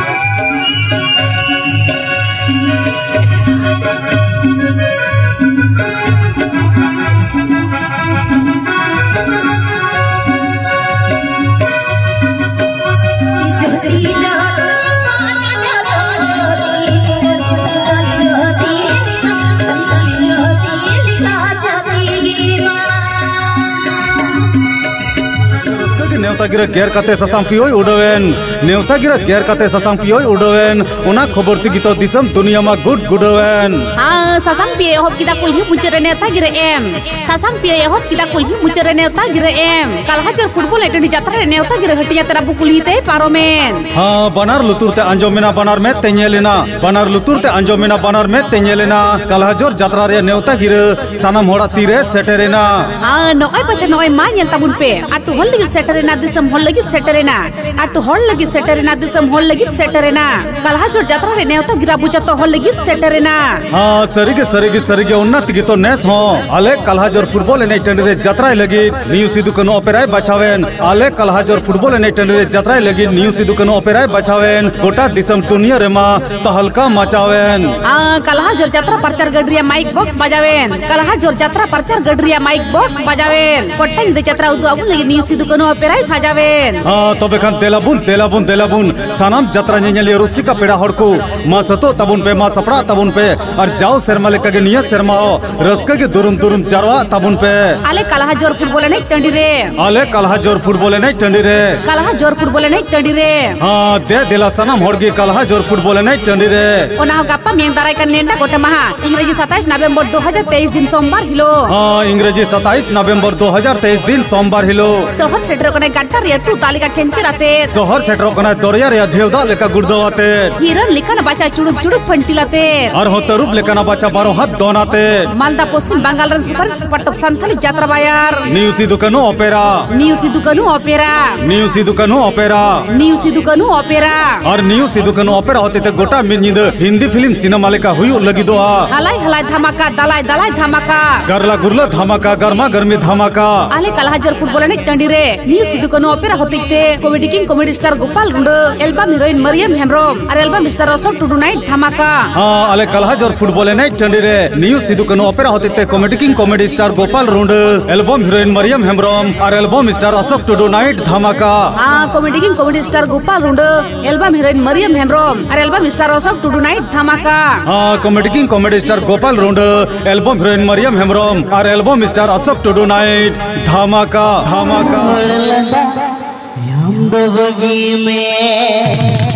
नेवतागिरा गेर काते ससाम पियोय उडवेन नेवतागिरा गेर काते ससाम पियोय उडवेन उना खबर तिगितो दिसम दुनिया मा गुड गुडवेन ससाम पिये होब किदा कुलहि मुचरे नेवतागिरा एम ससाम पिये होब किदा कुलहि मुचरे नेवतागिरा एम कालहाजर फुटबॉल एटडी जात्रा नेवतागिरा हटिया तेरा बुकुलिते पारोमेन बानार लुतुरते आंजोमेना बानार में तेंजेलेना बानार लुतुरते आंजोमेना बानार में तेंजेलेना कालहाजर जात्रा रे नेवतागिरा सानाम होड़ा तीरे सेटेरेना नोय बचा नोय मा नेल ताबुन पे आतु होल लगी सेटेरेना दिसम होल लगी सेटेरेना आतु होल लगी सेटेरेना दिसम होल लगी सेटेरेना कालहाजर जात्रा रे नेवतागिरा बुजा तो होल लगी सेटेरेना सरिगे उन्नत गितो नेस हो आले कालहाजर फुटबॉल एने टंडी रे जात्रा लगी न्यू सिदु कनो ओपेराय बचावेन आले कालहाजर फुटबॉल एने टंडी रे जात्रा लगी न्यू सिदु कनो ओपेराय बचावेन गोटा दिसम दुनिया रे मा तहलका मचावेन कालहाजर जात्रा प्रचार गडरिया माइक बॉक्स बजावेन कालहाजर जात्रा प्रचार गडरिया माइक बॉक्स बजावेन कोट्टा निदे जात्रा उदु आबु लगी न्यू सिदु कनो ओपेराय सजावेन तबे खान देलाबुन सानाम जात्रा नेनेलिया रुसिका पेड़ा हड़को मा सतो तबुन पे मा सपड़ा तबुन पे और जाओ शर्मा लेका के निया शर्मा हो रस्का के दुरुम चारवा तबुन पे आले कालहाजर फुटबॉल ने टंडी रे आले कालहाजर फुटबॉल ने टंडी रे कालहाजर फुटबॉल ने टंडी रे दे देला सनाम हड़गी कालहाजर फुटबॉल ने टंडी रे ओना गप्पा मेन दाराय का नेंडा गोटे महा इंग्रेजी 27 नवंबर 2023 दिन सोमवार हिलो इंग्रेजी 27 नवंबर 2023 दिन सोमवार हिलो शहर सेटर कने गट्टा रे तू तालिका खेंचराते शहर सेटर कने दरिया रे धेवदा लेका गुडदवाते हिरन लिखन बाचा चुडुक फंटिलाते और होतरुप लेकना बाचा बारो हाथ दोनाते Malda Paschim Bangal run super top Santali जात्रा बायर new Sidhu Kanho opera new Sidhu Kanho opera new Sidhu Kanho opera new Sidhu Kanho opera और न्यू सिदु कनो ओपेरा होते ते गोटा मिनिद हिंदी फिल्म सिनेमा लेका हुई लगी दो हलाई धमाका दलाई धमाका गरला गुरला धमाका गरमा गर्मी धमाका आले कालहाजर फुटबॉल ने टंडी रे न्यू सिदु कनो ओपेरा होते comedy king comedy star Gopal Rund album heroine Mariyam Hembrom और album star Ashok Tudu night धमाका आले कालहाजर फुटबॉल ने टंडी रे न्यू सिदु कनो ओपेरा होते comedy king comedy star Gopal Rund album heroine Mariyam Hembrom और album star Ashok Tudu night धमाका comedy king comedy star Gopal Rund album heroine Mariyam Hembrom और album star Ashok Tudu night धमाका comedy king comedy star Gopal Rund album heroine Mariyam Hembrom और album star Ashok Tudu night धमाका में